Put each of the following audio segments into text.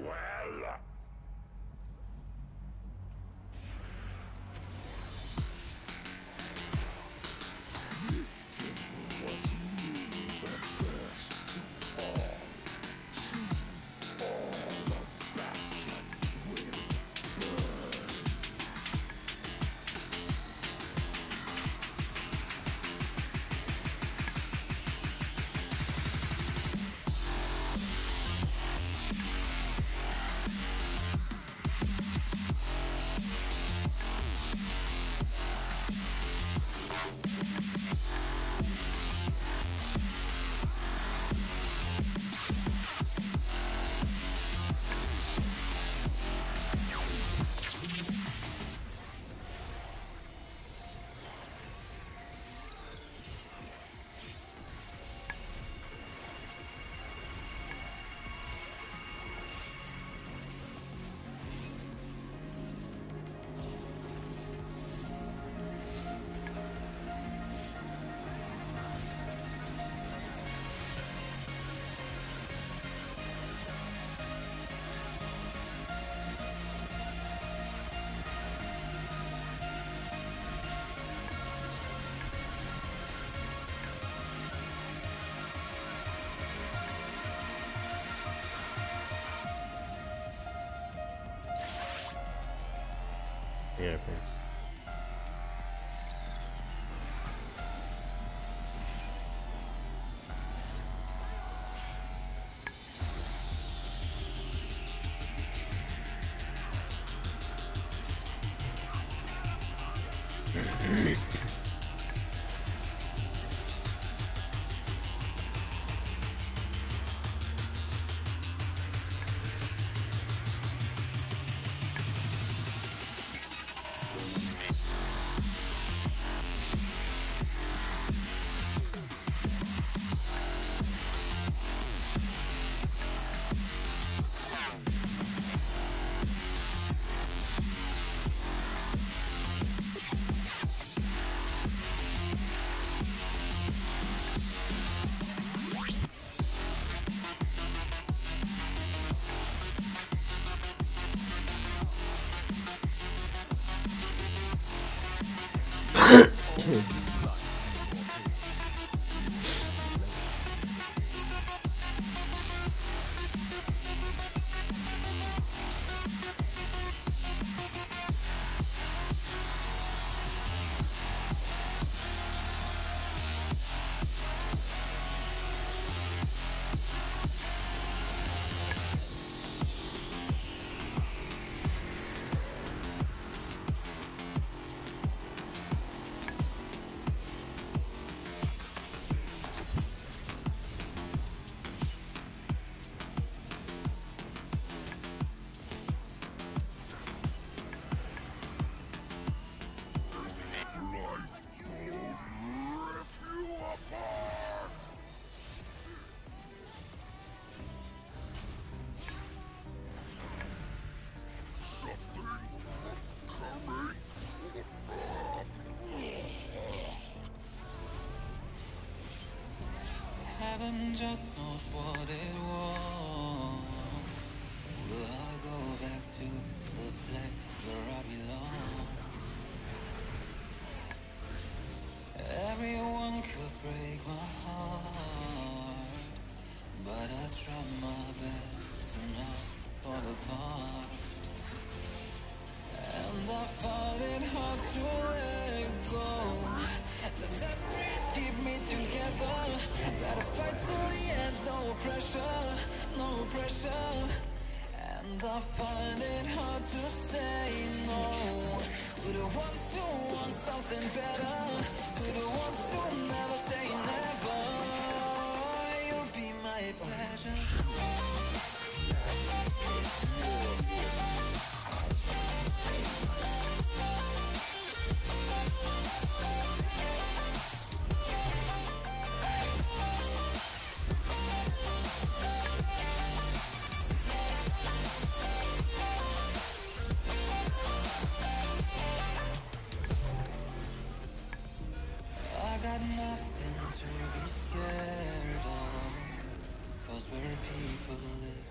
well. This temple was new the first to fall. All of Bastion will burn. Yeah, Heaven just knows what it was. Will I go back to the place where I belong? Everyone could break my heart, but I tried my best to not fall apart. And I find it hard to let go. The memories keep me together. Gotta fight till the end, no pressure, no pressure. And I find it hard to say no to the ones who want something better, to the ones who never say never. You'll be my pleasure. Got nothing to be scared of, 'cause we're people living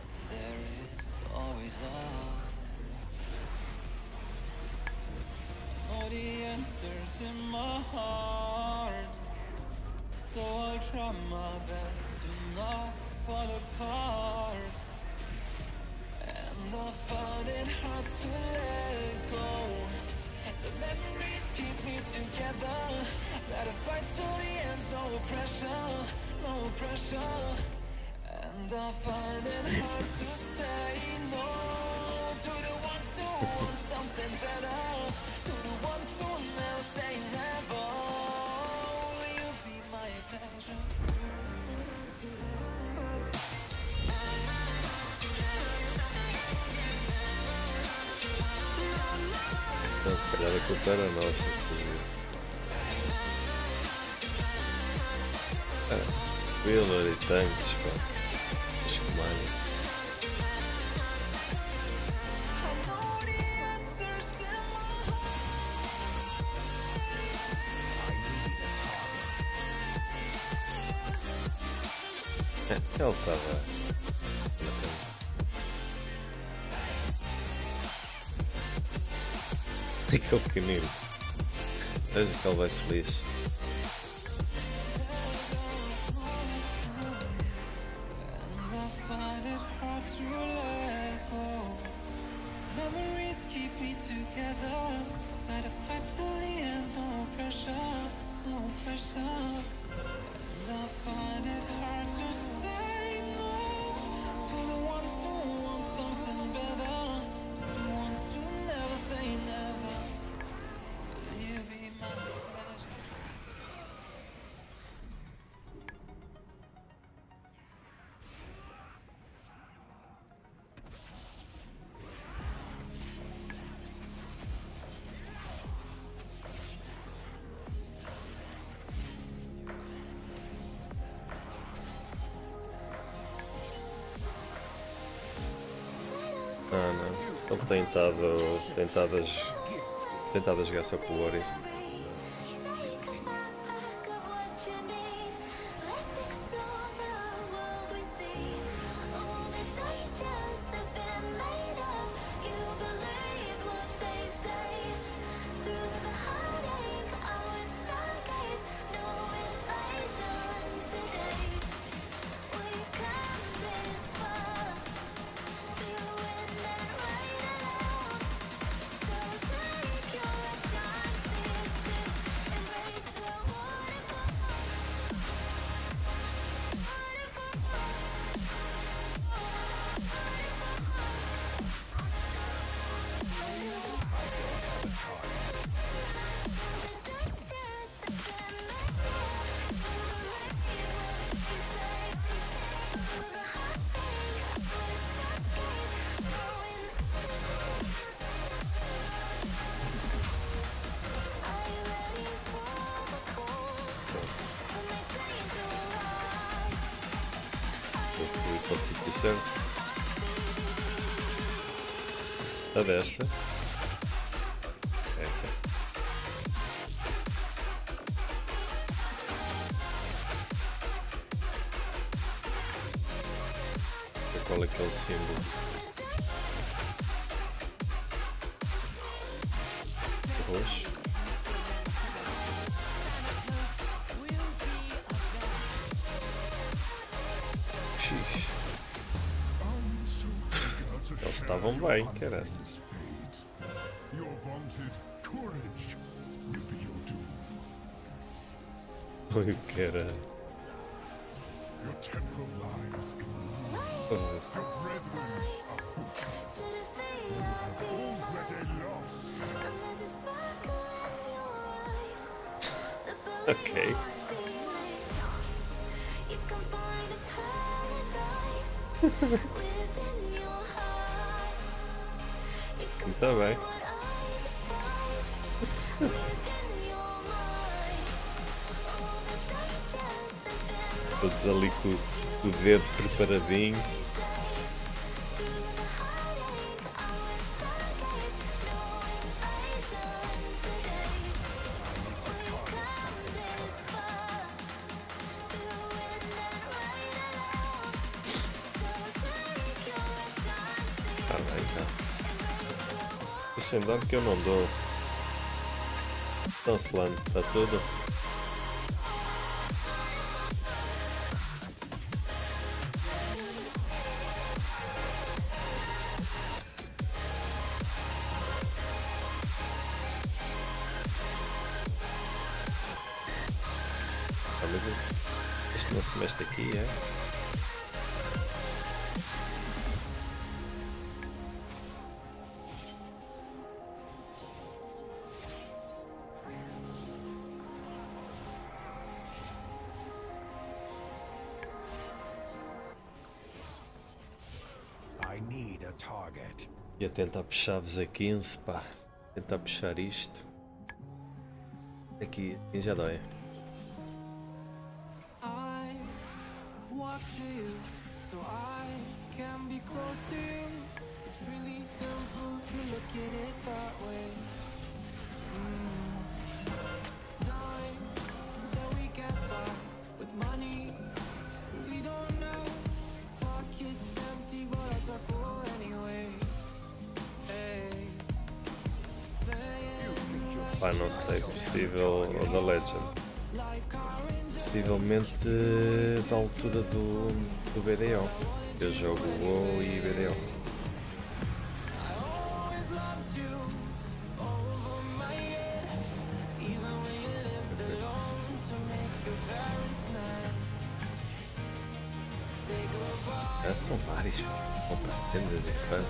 I find it hard to let go. The memories keep me together. Gotta fight till the end, no pressure, no pressure. And I find it hard to say no to the ones who want something better, to the ones who never say never. Will you be my pleasure? Então, se calhar a culpa era nossa. Wheeler e tanques, pá. Acho que mais. I know the answers in my Ele estava. Aquele pequenino. Veja que ele vai feliz. I find it hard to let go. Memories keep me together. Gotta fight till the end, no pressure, no pressure. And I find it hard to say no to the ones who want something better, the ones who never say never. Will you be my pleasure? Ah, não. Ele tentado a jogar só com o Ori. Vou para o sítio certo. A desta. Esta. Qual é que é o símbolo? Roxo. X. Eles estavam bem, que era essa? Your vaunted courage will be your doom. Foi o que era? Your temple lies in ruin. Oh, Your brethren are already lost. ok. Muito bem. Todos ali com o dedo preparadinho. Tá bem, tá. Deixa andar que eu não dou. Então, Solano, está tudo? mas este não se mexe aqui, é? I need a target. Ia tentar puxar-vos a 15, pá. Tentar puxar isto. Aqui já dói. I walk to you so I can be close to you. It's really simple if you look at it that way. Times that we get by with money we don't know. Pockets empty, but hearts are full anyway. Hey, Pá, não sei, possível da Legend. Possivelmente da altura do BDO. Eu jogo WoW e BDO. São vários. Vão para tendas e pá.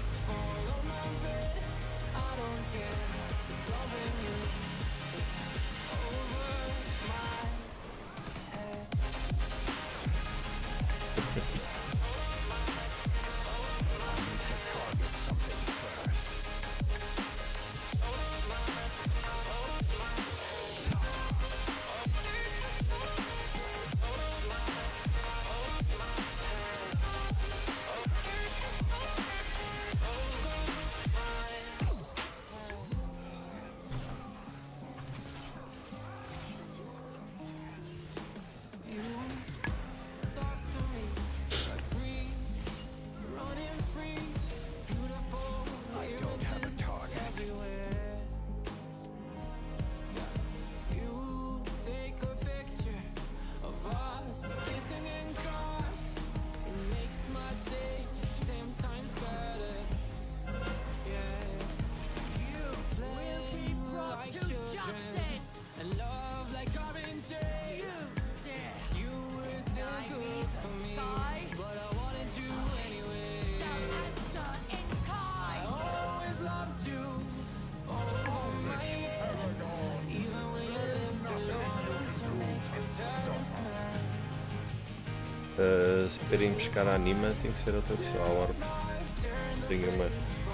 Se querem buscar a anima, tem que ser outra pessoa. A orb. Tenho uma.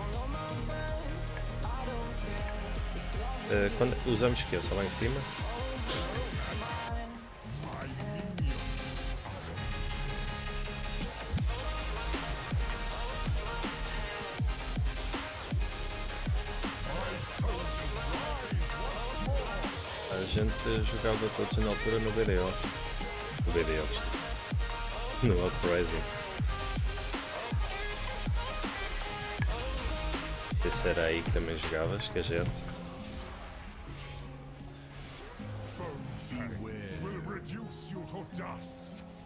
Quando usamos que? Só lá em cima? A gente jogava todos na altura no BDO. No BDO. No Uprising. Esse era aí que também jogavas, que a gente. Will reduce you to dust.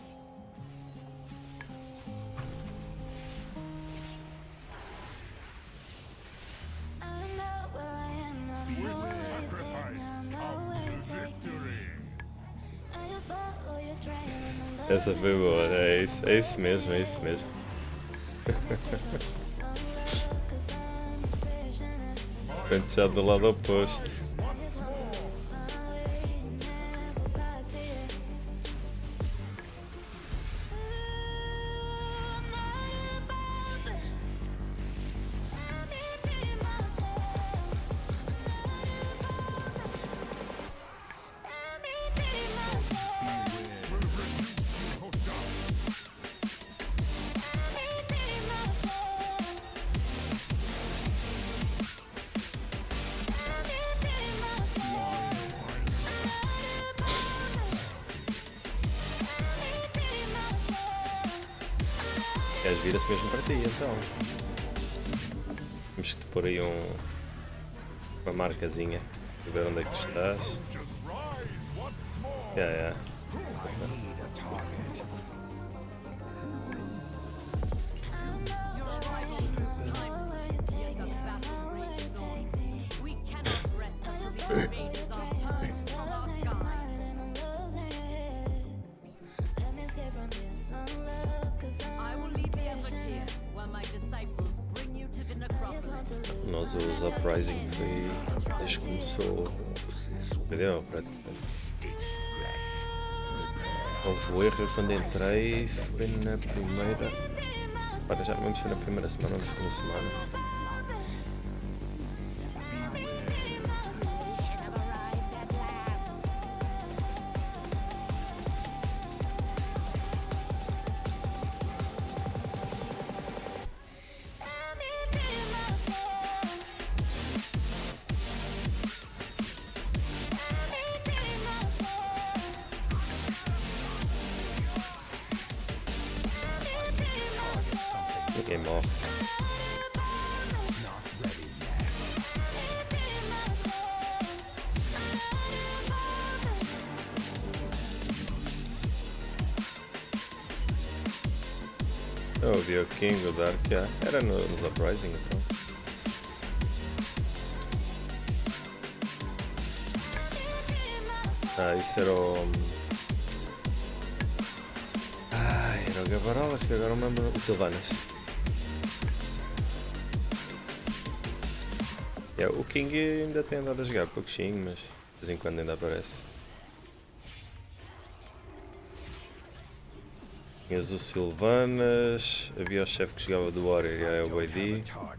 Essa foi boa, é isso mesmo, é isso mesmo. Quando já do lado oposto. Queres vira-se mesmo para ti, então. Temos que te pôr aí uma marcazinha para ver onde é que tu estás. Yeah. Nós os Uprising foi desde que começou o vídeo praticamente. Houve o erro quando entrei, foi na primeira. Para já não lembro se foi na primeira semana ou na segunda semana. Ninguém morre. Eu ouvi o King, o Dark, era nos Uprising então. Isso era o... era o Gabarolas, que agora não me lembro. O Sylvanas. O King ainda tem andado a jogar pouquinho, mas de vez em quando ainda aparece. Tinhas o Sylvanas, havia o chefe que jogava do Warrior, é o Boyd.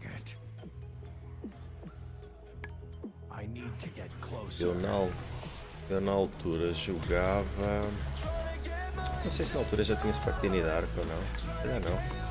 Eu na altura jogava... Não sei se na altura já tinha Spartini Dark ou não. Se calhar não.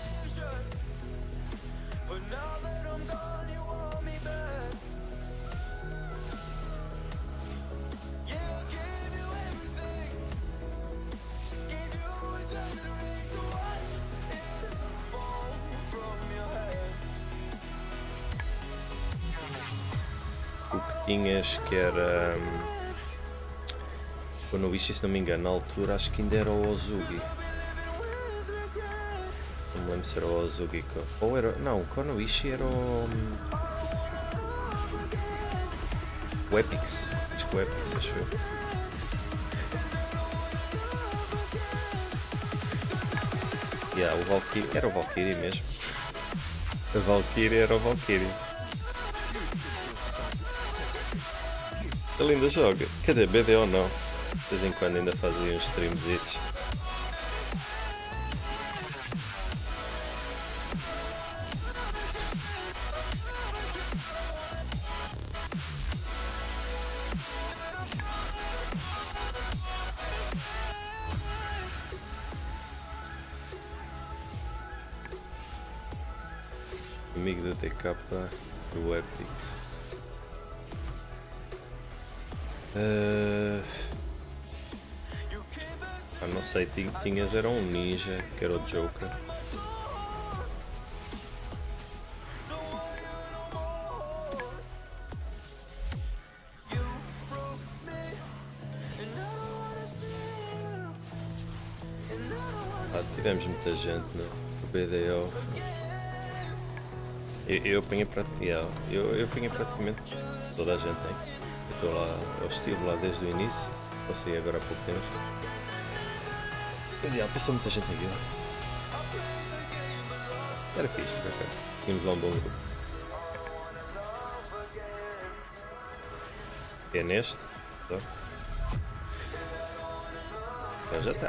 O que tinhas que era... Quando eu se não me engano, na altura acho que ainda era o Ozugi. Não me lembro se era o Ozugi. Ou era... Não, o Konoichi era o... O Epix. Acho que o Epix, acho eu. O Valkyrie... Era o Valkyrie mesmo. A Valkyrie era o Valkyrie. Ele ainda joga. Quer dizer, BDO não. De vez em quando ainda faz ali uns streamzitos. Amigo do TK do Epix. Não sei, tinhas era um ninja que era o Joker. Tivemos muita gente no BDO. Eu apanhei praticamente toda a gente, hein? Eu estou lá, eu estive lá desde o início, passei agora há pouco tempo. Mas passou muita gente na vila. Era fixe, por acaso. Tínhamos lá um bom grupo. É neste? Então já está.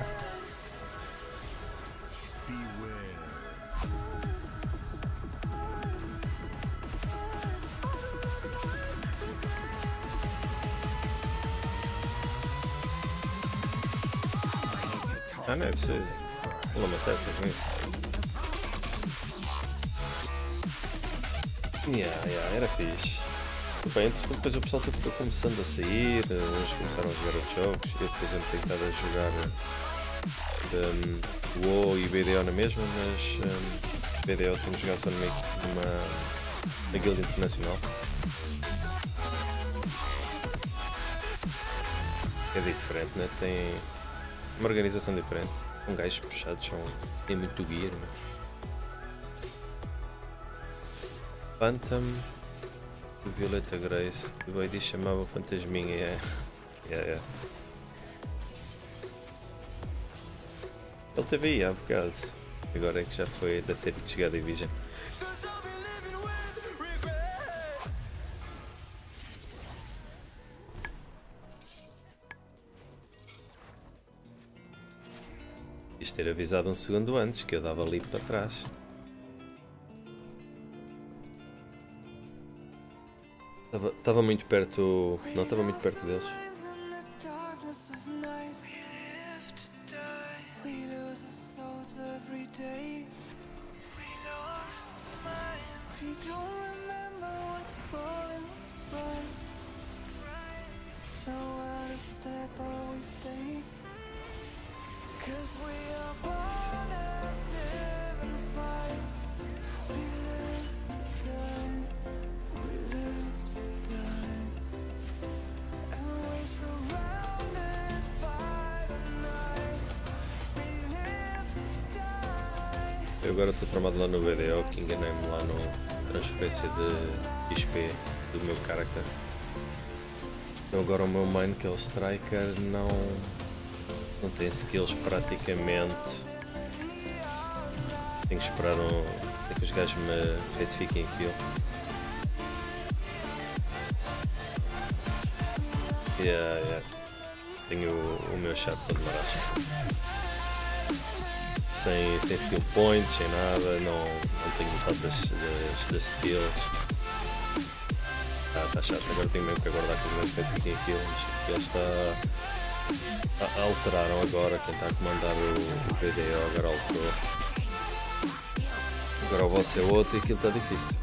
Não é preciso. Pula uma certa com isso. Era fixe. Bem, depois o pessoal foi começando a sair, uns começaram a jogar outros jogos. Eu, por exemplo, tenho estado a jogar WoW e BDO na mesma, mas BDO tenho jogado só numa guilda internacional. É diferente, né? Tem uma organização diferente. São gajos puxados, tem muito gear. Né? Phantom do Violeta Grace. O Boyd chamava Fantasminha. Ele teve aí há bocado. Agora é que já foi da ter chegado a Vision. Isto ter avisado um segundo antes, que eu dava ali para trás. Estava muito perto. Não estava muito perto deles. Eu agora estou tramado lá no BDO, que enganei-me lá na transferência de XP do meu character. Então agora o meu main, que é o Striker, não tem skills praticamente. Tenho que esperar até que os gajos me retifiquem aquilo. Yeah. Tenho o meu chat para demorar. Sem skill points, sem nada, não tenho metade das skills. Está chato, agora tenho mesmo que aguardar que os gajos retifiquem aquilo, mas eles alteraram agora, quem está a comandar o BDO agora alterou. Agora o vosso é outro e aquilo está difícil.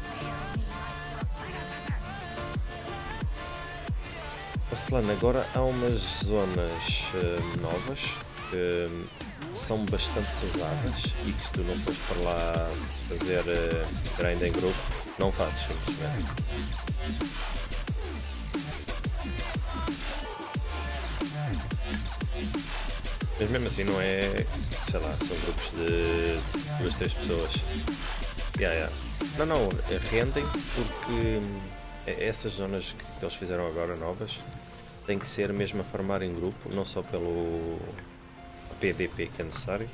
Barcelona, agora há umas zonas novas que são bastante pesadas e que se tu não fores para lá fazer grind em grupo, não fazes simplesmente. Mas mesmo assim não é, sei lá, são grupos de 2, 3 pessoas. Não, rendem porque essas zonas que eles fizeram agora novas têm que ser mesmo a farmar em grupo, não só pelo PDP que é necessário,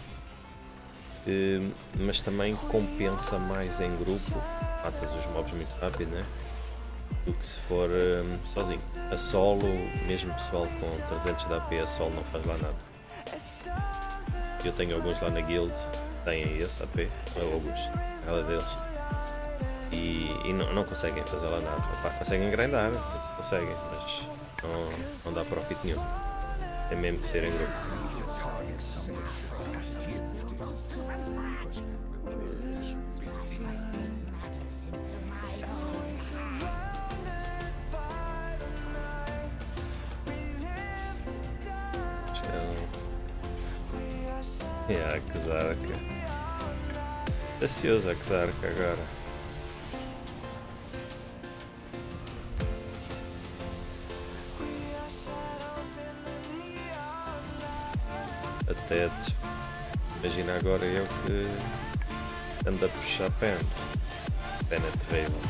mas também compensa mais em grupo, matas os mobs muito rápido, né? Do que se for sozinho. A solo, mesmo pessoal com 300 de AP, a solo não faz lá nada. Eu tenho alguns lá na guild que têm esse AP, alguns, ela deles, e não conseguem fazer lá nada. Pá, conseguem grindar, conseguem, mas não dá profit nenhum. É mesmo que ser em grupo. A Xarca. Ansioso a Xarca agora. Até imagina agora eu que ando a puxar pen. Pen é terrível.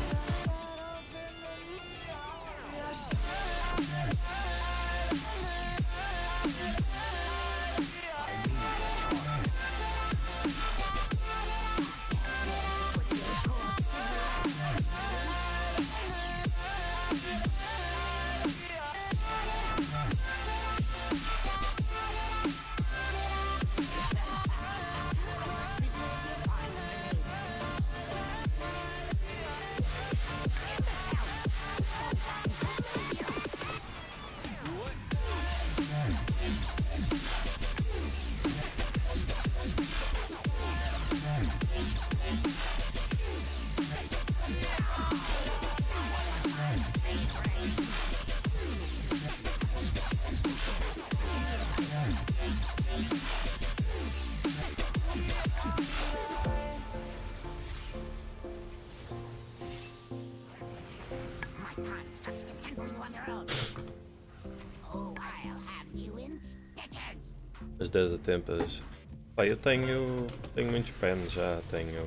As 10 atempas. Pá, eu tenho muitos pens já, tenho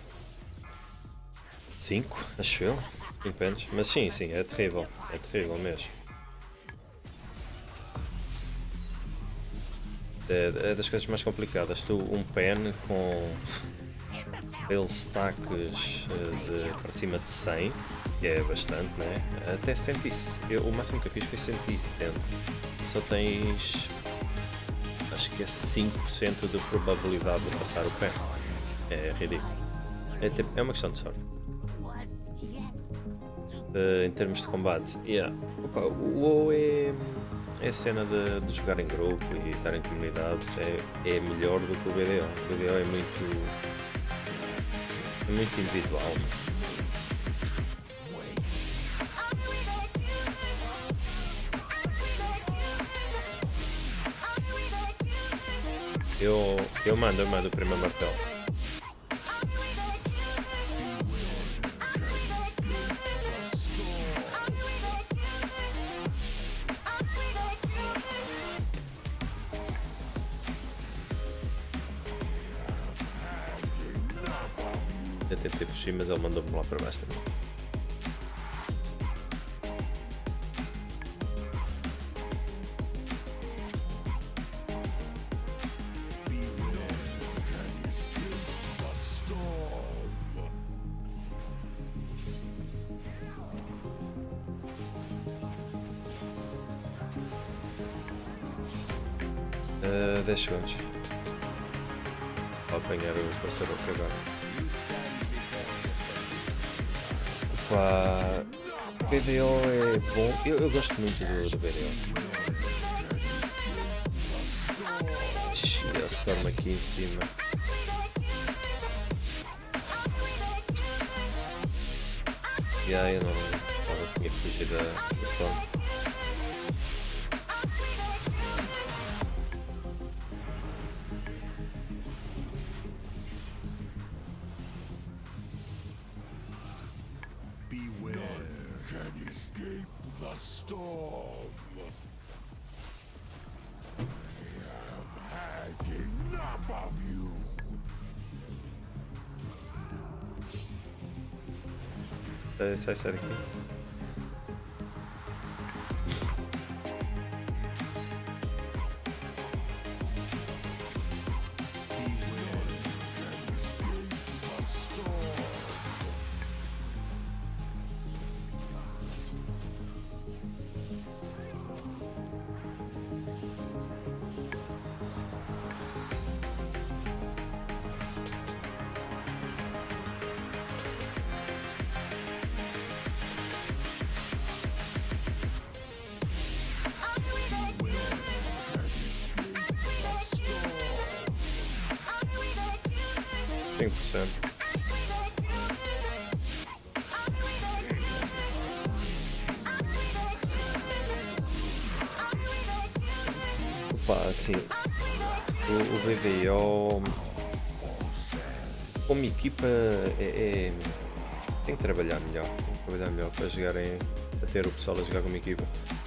5, acho eu, 5 pens, mas sim, é terrível mesmo. É das coisas mais complicadas, tu um pen com aqueles stacks para cima de 100, que é bastante, né? Até 100, o máximo que eu fiz foi 170, só tens Acho que é 5% de probabilidade de passar o pé. É ridículo. É uma questão de sorte. Em termos de combate, opa, o WoW é a cena de jogar em grupo e estar em comunidades, é melhor do que o BDO. O BDO é muito individual. Eu mando o primeiro martelo. Eu tentei puxar, mas ele mandou-me lá para baixo também. Uh, 10 segundos. Vou apanhar o passaroco agora. Opa, o BDO é bom. Eu gosto muito do BDO. Ele se torna aqui em cima. E aí eu não tinha que fugir da storm. Sai daqui. Opa, assim, o BDO como equipa tem que trabalhar melhor, para jogarem, a ter o pessoal a jogar como equipa.